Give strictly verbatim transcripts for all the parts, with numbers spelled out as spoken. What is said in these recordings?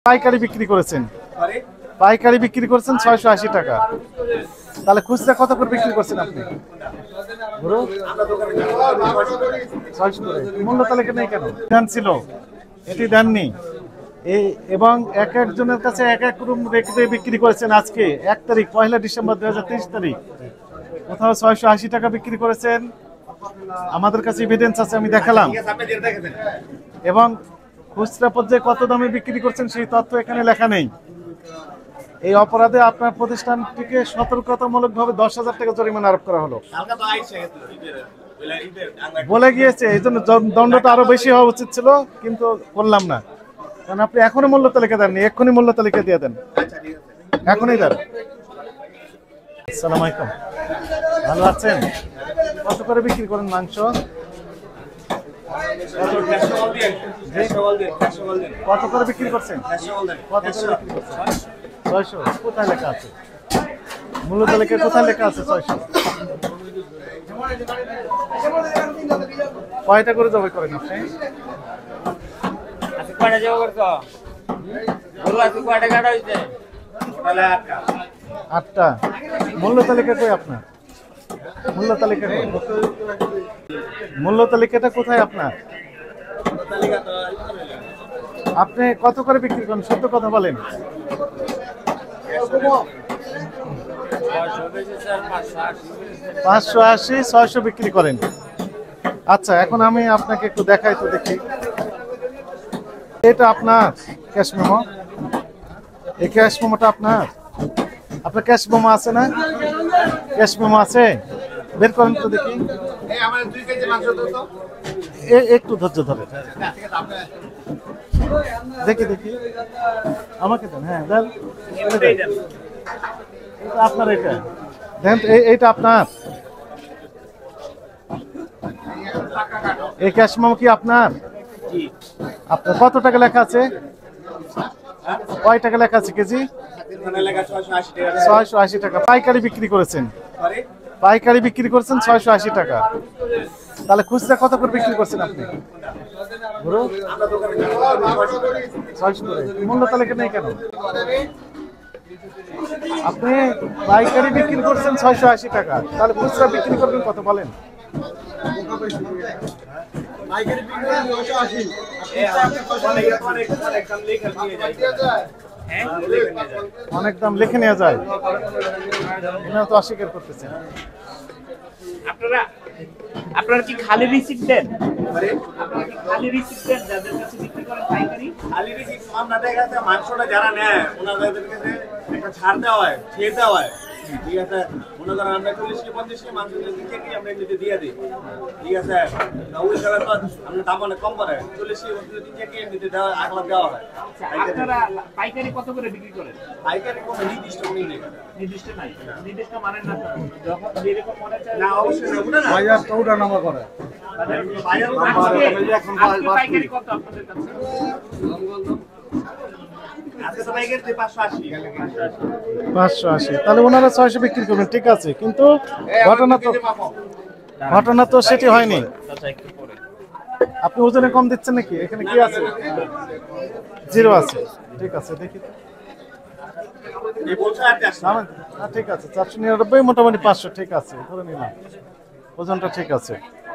পাইকারি বিক্রি করেছেন পাইকারি বিক্রি করেছেন ছয়শো আশি টাকা। তাহলে খুচরা কত করে বিক্রি করছেন আপনি? মূল্য তালিকা নেই কেন? ধান ছিল, এটি দেননি এই এবং এক একজনের কাছে এক এক রুম রেখে বিক্রি করেছেন। আজকে এক তারিখ পয়লা ডিসেম্বর দুই হাজার তেইশ তারিখ কোথাও ছয়শো আশি টাকা বিক্রি করেছেন। আমাদের কাছে এভিডেন্স আছে, আমি দেখালাম। এবং খুচরা পর্যায়ে কত দামে বিক্রি করছেন সেই তথ্য এখানে লেখা নেই। এই অপরাধে আপনার প্রতিষ্ঠানটিকে সতর্কতামূলকভাবে দশ হাজার টাকা জরিমানা আরোপ করা হলো বলে গিয়েছে। এই জন্য দণ্ডটা আরো বেশি হওয়া উচিত ছিল, কিন্তু করলাম না। কারণ আপনি এখনো মূল্য তালিকা দেননি, এক্ষুনি মূল্য তালিকা দিয়ে দেন, এখনই দেন। আসসালামু আলাইকুম, ভালো আছেন? কত করে বিক্রি করেন মাংস? কত করে বিক্রি করছেন? কত করে বিক্রি করছেন? ছয়শো। কোথায় লেখা আছে মূল্য তালিকায়? কোথায় লেখা আছে ছয়শো? কয়টা করে জবাই করেন আপনি? আটটা। মূল্য তালিকা কই আপনার? মূল্য তালিকা কই? মূল্য তালিকাটা কোথায় আপনার? আপনি কত করে বিক্রি করেন? সত্য কথা বলেন। পাঁচশো আশি, ছয়শো বিক্রি করেন। আচ্ছা, এখন আমি আপনাকে একটু দেখাই তো দেখি। এটা আপনার ক্যাশ মেমো? এই ক্যাশ মেমোটা আপনার? আপনার ক্যাশ মেমো আছে না? ক্যাশ মেমো আছে, বের করেন তো দেখি। একটু ধৈর্য ধরে দেখি দেখি আমাকে দেন। হ্যাঁ দেন, আপনার এটা দেন। এইটা আপনার? এই ক্যাশ মেমো কি আপনার? আপনার কত টাকা লেখা আছে? কয় টাকা লেখা আছে কেজি? ছয়শো আশি টাকা। পাইকারি বিক্রি করেছেন? পাইকারি বিক্রি করেছেন ছয়শো আশি টাকা। তাহলে খুচরা কত করে বিক্রি করছেন আপনি? মূল্য তালিকা নেই কেন? আপনি পাইকারি বিক্রি করছেন ছয়শো আশি টাকা, তাহলে খুচরা বিক্রি করবেন কত বলেন? অনেক দাম লিখে নেওয়া যায়, এটা তো অস্বীকার করতেছেন আপনারা। আপনারা কি খালি রিসিপ্ট দেন? আপনারা কি খালি রিসিপ্ট দেন যাদের কাছে বিক্রি করেন পাইকারি? খালি রিসিপ্ট আপনাদের কাছে মাংসটা যারা নেয় ওনাদের কাছে একটা ছাড় দেওয়া হয়, ছেড়ে দেওয়া হয়। ঠিক আছে, মনে করেন আমরা চল্লিশ কি পঞ্চাশ কি মাংস দিকে কি আমরা এমনিতে দিয়ে দিই। ঠিক আছে, ওই জায়গায় তো আপনার দাম অনেক কম পড়ে। চল্লিশ কি পঞ্চাশ দিকে কি এমনিতে দেওয়া আগলা দেওয়া হয়। আপনারা পাইকারি কত করে বিক্রি করেন? পাইকারি কোনো নির্দিষ্ট নেই, নির্দিষ্ট নাই, নির্দিষ্ট মানেন না। যখন যেরকম মনে চায় না, অবশ্যই না, ওটা না বাজার তো ওটা নামা করে। বাজার এখন পাইকারি কত আপনাদের কাছে? পাঁচশো আশি। তাহলে ওনারা ছয়শো বিক্রি করবেন, ঠিক আছে। কিন্তু ঘটনা তো ঘটনা তো সেটি হয়নি। আপনি ওজনে কম দিচ্ছেন নাকি? এখানে কি আছে? জিরো আছে, ঠিক আছে। দেখি ঠিক আছে, চারশো নিরানব্বই মোটামুটি পাঁচশো, ঠিক আছে, ধরে নিলাম। ওজনটা ঠিক আছে।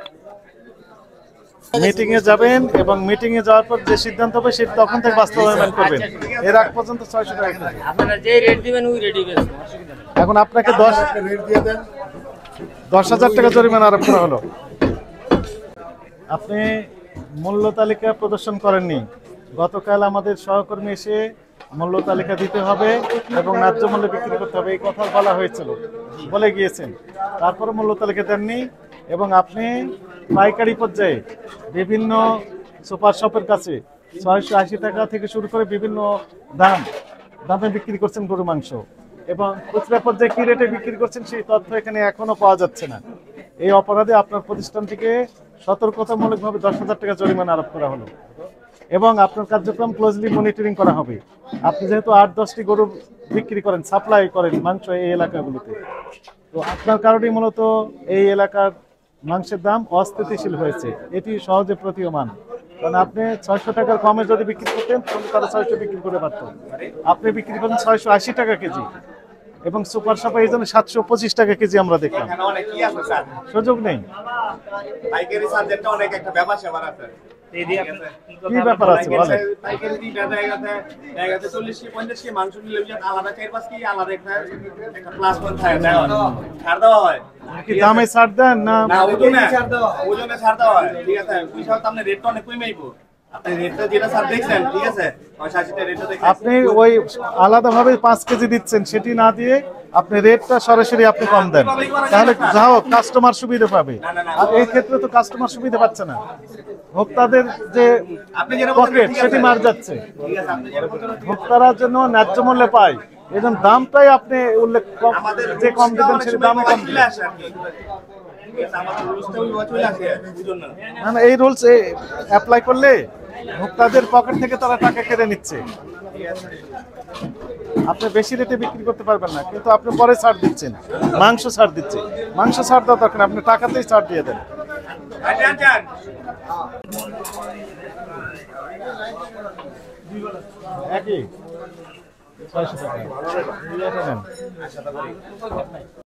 মিটিং এ যাবেন এবং মিটিং এ যাওয়ার পর যে সিদ্ধান্ত হবে সেটা তখন থেকে বাস্তবায়ন করবেন। এর আগ পর্যন্ত ছয়শো টাকা। আপনারা যে রেট দিবেন ওই রেটই বেচবো। এখন আপনাকে দশ দশ হাজার টাকা জরিমানা আরোপ করা হলো। আপনি মূল্য তালিকা প্রদর্শন করেননি। গতকাল আমাদের সহকর্মী এসে মূল্য তালিকা দিতে হবে এবং ন্যায্য মূল্যে বিক্রি করতে হবে এই কথা বলা হয়েছিল, বলে গিয়েছেন। তারপরে মূল্য তালিকা দেননি এবং আপনি পাইকারি পর্যায়ে বিভিন্ন সুপার শপের কাছে ছয়শো আশি টাকা থেকে শুরু করে বিভিন্ন দাম দামে বিক্রি করছেন গরু মাংস। এবং খুচরা পর্যায়ে কি রেটে বিক্রি করছেন সেই তথ্য এখানে এখনো পাওয়া যাচ্ছে না। এই অপরাধে আপনার প্রতিষ্ঠানটিকে সতর্কতামূলকভাবে দশ হাজার টাকা জরিমানা আরোপ করা হলো এবং আপনার কার্যক্রম ক্লোজলি মনিটরিং করা হবে। আপনি যেহেতু আট দশটি গরু বিক্রি করেন, সাপ্লাই করেন মাংস এই এলাকাগুলোতে, তো আপনার কারণেই মূলত এই এলাকার মাংসের দাম অস্থিতিশীল হয়েছে, এটি সহজে প্রতীয়মান। কারণ আপনি ছয়শো টাকার কমে যদি বিক্রি করতেন তাহলে তারা ছয়শো বিক্রি করে পারত। আপনি বিক্রি করেন ছয়শো আশি টাকা কেজি এবং সুপার সাপা এই জন্য সাতশো পঁচিশ টাকা কেজি আমরা দেখলাম। এখানে অনেক কি আছে স্যার, সুযোগ নেই। পাইকারি সাবজেক্টটা অনেক একটা ব্যাপার স্যাপার আছে। এই দিয়ে আপনার কি কি কথা ব্যাপার আছে বলেন? পাইকারি দিটা দেখা গেছে দেখা গেছে চল্লিশ কি পঞ্চাশ কি মাংস নিলে ওই যে আলাদা চার পাঁচ কি আলাদা একটা একটা প্লাস পয়েন্ট থাকে, ছাড় দেওয়া হয়। কি দামে ছাড় দেন না? না ওজনে ছাড় দেওয়া হয়, ওজনে ছাড় দেওয়া হয়, ঠিক আছে। ওই সময় তো আপনি রেটটা অনেক কমে আইবো। আপনি রেটটা যেটা স্যার দেখছেন, ঠিক আছে, পয়সা আশিটা রেটটা দেখছেন, আপনি ওই আলাদাভাবে পাঁচ কেজি দিচ্ছেন, সেটি না দিয়ে আপনি রেটটা সরাসরি আপনি কম দেন, তাহলে যাও কাস্টমার সুবিধা পাবে। আর এই ক্ষেত্রে তো কাস্টমার সুবিধা পাচ্ছে না, ভোক্তাদের যে আপনি যেটা বলছেন পকেট ঠিক সেটি আছে। মার যাচ্ছে। ঠিক আছে, আপনি যেটা বলছেন ঠিক আছে। ভোক্তারা যেন ন্যায্য মূল্যে পায়, এই জন্য দামটাই আপনি উল্লেখ কম, আমাদের যে কম রুলসটা দেবেন অনেক সেটা সময় দামে কম চলে দিবেন। আসে আর কি। ঠিক আছে, আমাদের রুলসটা ওইভাবে চলে আসে, বুঝুন না। না না, এই রুলস অ্যাপ্লাই করলে ভোক্তাদের পকেট থেকে তারা টাকা কেটে নিচ্ছে। আপনি বেশি রেটে বিক্রি করতে পারবেন না, কিন্তু আপনি পরে ছাড় দিচ্ছেন, মাংস ছাড় দিচ্ছে। মাংস ছাড় দেওয়া দরকার না, আপনি টাকাতেই ছাড় দিয়ে দেন। আচ্ছা আচ্ছা একই ছয়শো টাকা।